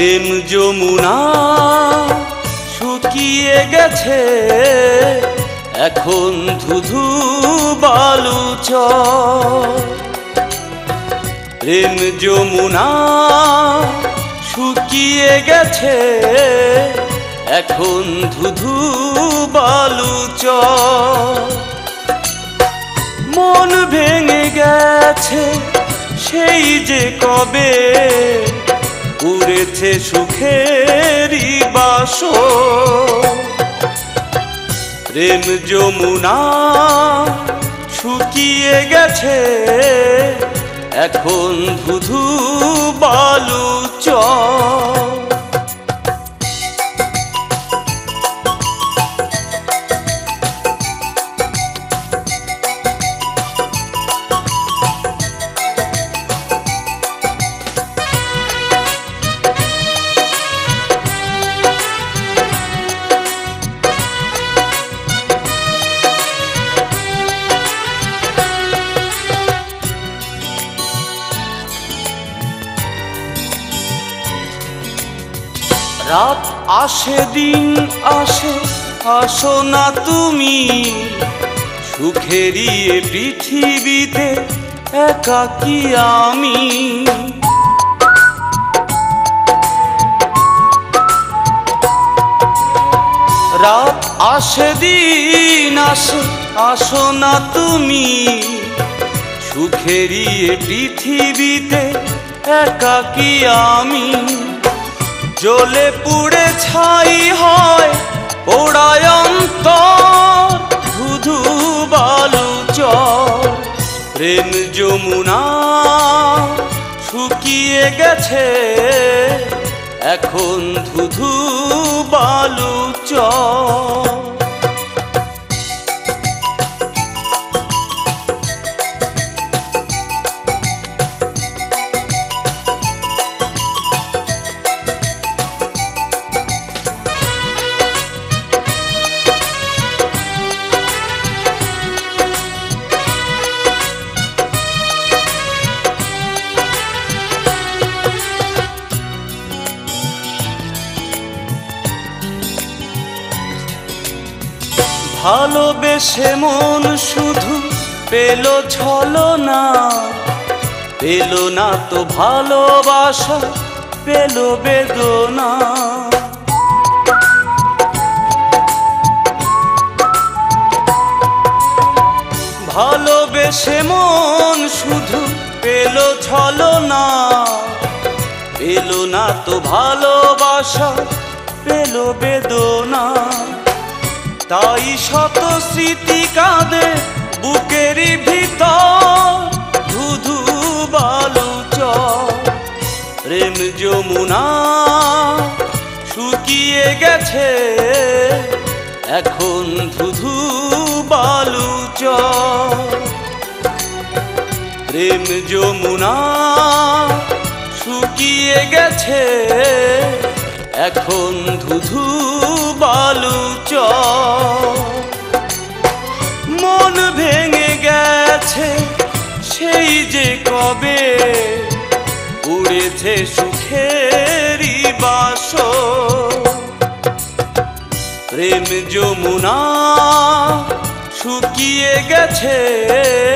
প্রেম যমুনা শুকিয়ে গেছে, এখন ধুধু বালুচর। প্রেম যমুনা শুকিয়ে গেছে, এখন ধুধু বালুচর। মন ভেঙে গেছে সেই যে কবে, উড়েছে সুখেরই বাসর। প্রেম যমুনা শুকিয়ে গেছে, এখন ধুধু বালুচর। রাত আসে দিন আসে, আসো না তুমি, সুখেরই এ পৃথিবীতে একাকী আমি। রাত আসে দিন আসে, আসো না তুমি, সুখেরই এ পৃথিবীতে একাকী আমি। জ্বলে পুড়ে ছাই হয় পোড়ায় অন্তর, ধুধু বালুচর। প্রেম যমুনা শুকিয়ে গেছে, এখন ধুধু বালুচর। ভালোবেসে মন শুধু পেল ছলনা, পেল না তো ভালোবাসা, পেল বেদনা। ভালোবেসে মন শুধু পেল ছলনা, পেল না তো ভালোবাসা, পেল বেদনা। তাই শত স্মৃতি কাঁদে বুকেরই ভিতর, ধুধু বালুচর। প্রেম যমুনা শুকিয়ে গেছে, এখন ধুধু বালুচর। প্রেম যমুনা শুকিয়ে গেছে, এখন ধুধু বালুচর। মন ভেঙে গেছে সেই যে কবে, উড়েছে সুখেরই বাসর। প্রেম যমুনা শুকিয়ে গেছে,